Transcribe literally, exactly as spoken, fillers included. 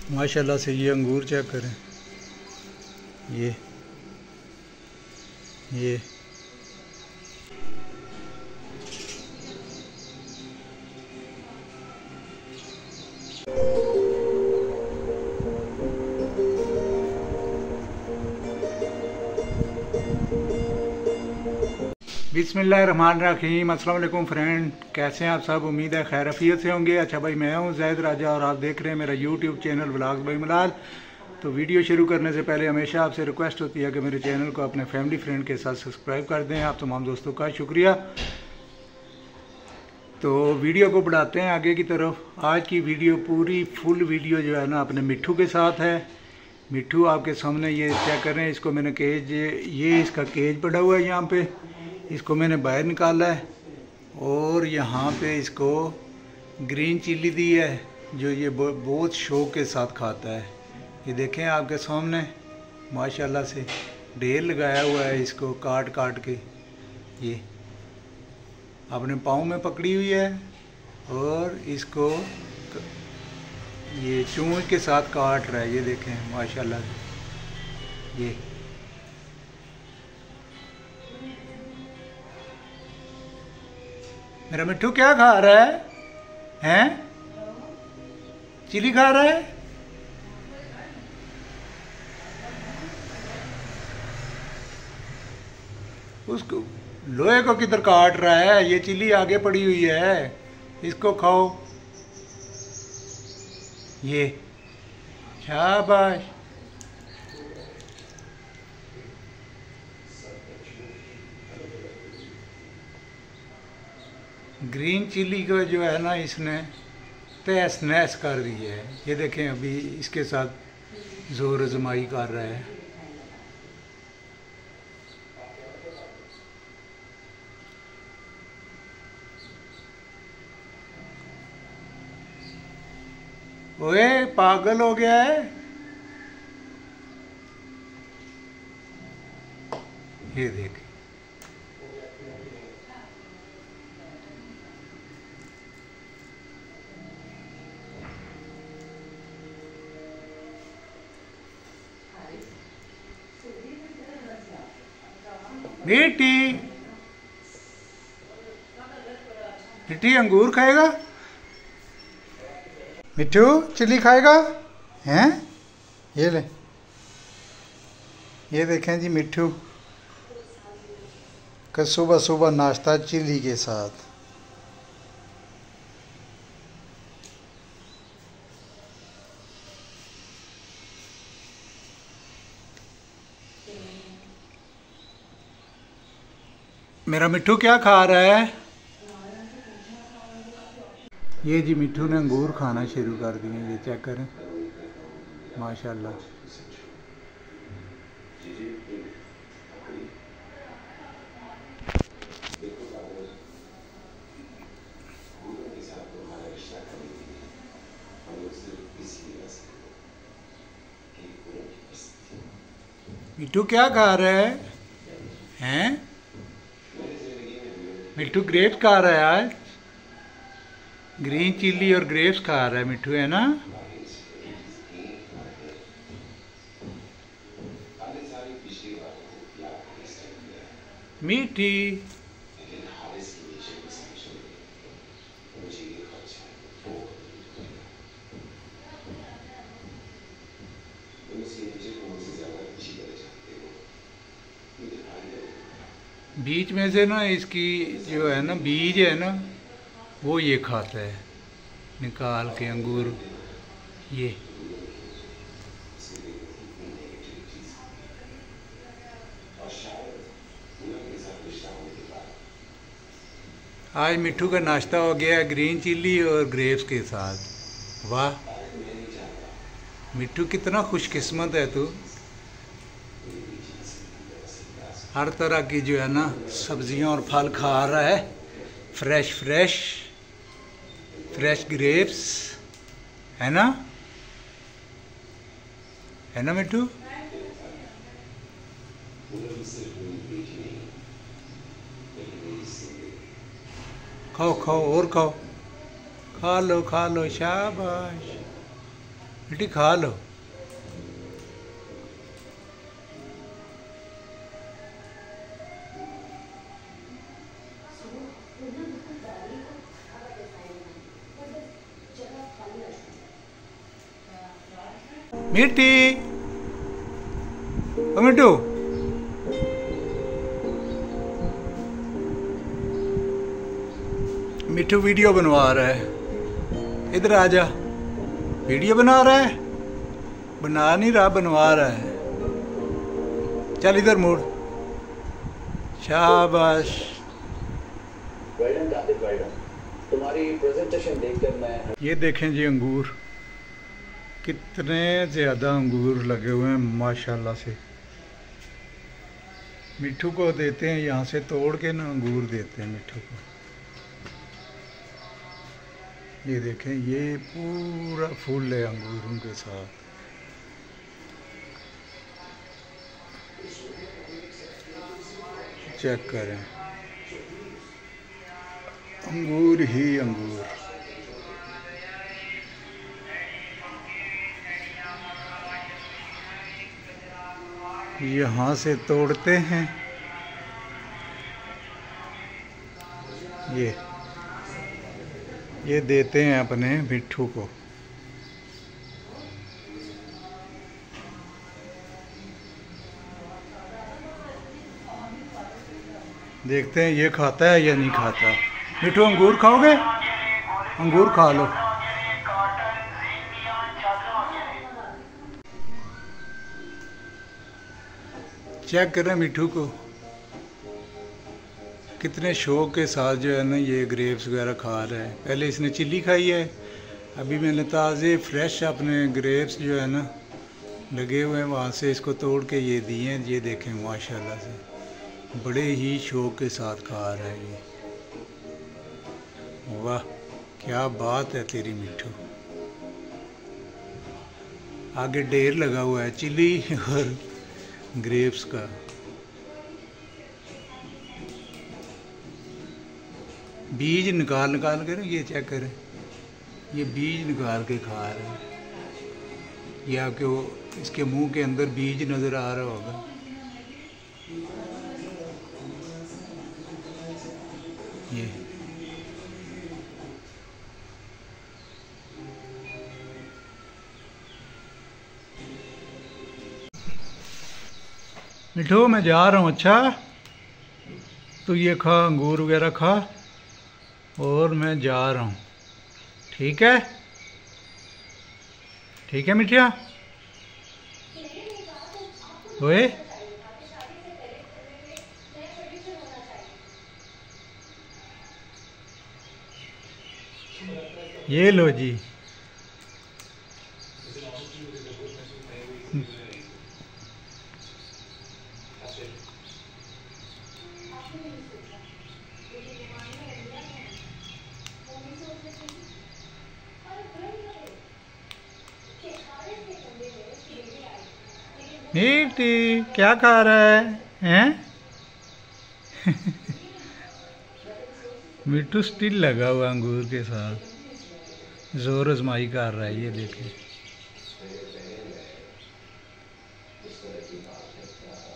माशाल्लाह से ये अंगूर चेक करें, ये ये बिस्मिल्लाहिर्रहमानिर्रहीम। अस्सलाम वालेकुम फ्रेंड, कैसे हैं आप सब? उम्मीद है खैर अफियत से होंगे। अच्छा भाई, मैं हूं ज़ैद राजा और आप देख रहे हैं मेरा यूट्यूब चैनल व्लॉग्स बाय मलाल। तो वीडियो शुरू करने से पहले हमेशा आपसे रिक्वेस्ट होती है कि मेरे चैनल को अपने फैमिली फ्रेंड के साथ सब्सक्राइब कर दें। आप तमाम दोस्तों का शुक्रिया। तो वीडियो को बढ़ाते हैं आगे की तरफ। आज की वीडियो पूरी फुल वीडियो जो है ना अपने मिट्ठू के साथ है। मिट्ठू आपके सामने ये चेक करें, इसको मैंने केज, ये इसका केज पड़ा हुआ है, यहाँ पे इसको मैंने बाहर निकाला है और यहाँ पे इसको ग्रीन चिल्ली दी है जो ये बहुत शौक के साथ खाता है। ये देखें आपके सामने माशाल्लाह से ढेर लगाया हुआ है, इसको काट काट के ये अपने पाँव में पकड़ी हुई है और इसको ये चूंच के साथ काट रहा है। ये देखें माशाल्लाह से। ये मेरा मिट्ठू क्या खा रहा है? हैं? चिली खा रहा है? उसको लोहे को किधर काट रहा है? ये चिली आगे पड़ी हुई है, इसको खाओ। ये शाबाश। ग्रीन चिल्ली को जो है ना इसने तहस नहस कर दी है। ये देखें अभी इसके साथ जोर आजमाई कर रहा है। ओए पागल हो गया है ये देख। बेटी बेटी अंगूर खाएगा? मिट्ठू चिल्ली खाएगा? हैं? ये ले, ये देखें जी मिट्ठू का सुबह सुबह नाश्ता चिल्ली के साथ। मेरा मिट्ठू क्या खा रहा है? ये जी मिट्ठू ने अंगूर खाना शुरू कर दिए। ये चेक करें माशाल्लाह। मिट्ठू क्या खा रहा है? हैं? मिट्ठू ग्रेप्स खा रहा है आज। ग्रीन चिल्ली और ग्रेप्स खा रहा है मिट्ठू, है ना? मीठी बीच में से ना इसकी जो है ना बीज है ना वो ये खाता है निकाल के अंगूर। ये आज मिट्ठू का नाश्ता हो गया ग्रीन चिल्ली और ग्रेप्स के साथ। वाह मिट्ठू कितना खुशकिस्मत है तू। हर तरह की जो है ना सब्जियां और फल खा रहा है। फ्रेश फ्रेश फ्रेश ग्रेप्स, है ना? है ना मिट्ठू? खाओ खाओ और खाओ, खा लो खा लो, शाबाश। बेटी खा लो। मिट्टी, ओ मिट्टू, मिट्टू वीडियो बनवा रहा है, इधर आ जा। वीडियो बना रहा है, बना नहीं रहा, बनवा रहा है। चल इधर मुड़, शाबाश। तुम्हारी प्रेजेंटेशन देखकर मैं ये देखें जी अंगूर, कितने ज़्यादा अंगूर लगे हुए हैं माशाल्लाह से। मिट्ठू को देते हैं यहाँ से तोड़ के ना, अंगूर देते हैं मिट्ठू को। ये देखें, ये पूरा फूल है अंगूरों के साथ। चेक करें, अंगूर ही अंगूर। यहाँ से तोड़ते हैं, ये ये देते हैं अपने मिट्ठू को। देखते हैं ये खाता है या नहीं खाता। मिट्ठू अंगूर खाओगे? अंगूर खा लो। चेक करें मिट्ठू को, कितने शौक के साथ जो है ना ये ग्रेप्स वगैरह खा रहा है। पहले इसने चिल्ली खाई है, अभी मैंने ताज़े फ्रेश अपने ग्रेप्स जो है ना लगे हुए हैं वहाँ से इसको तोड़ के ये दिए हैं। ये देखें माशाल्लाह से बड़े ही शौक के साथ खा रहा है ये। वाह क्या बात है तेरी मिट्ठू। आगे ढेर लगा हुआ है चिल्ली और ग्रेप्स का। बीज निकाल निकाल कर ये चेक करें, ये बीज निकाल के खा रहे हैं। ये आपके वो इसके मुंह के अंदर बीज नज़र आ रहा होगा। ये मिठू मैं जा रहा हूँ, अच्छा तो ये खा, अंगूर वगैरह खा, और मैं जा रहा हूँ। ठीक है, ठीक है मिठिया ओए। ये लो जी, नीटी क्या खा रहा है हैं? मिट्टू स्टिल लगा हुआ अंगूर के साथ, जोर आजमाई कर रहा है। ये देखें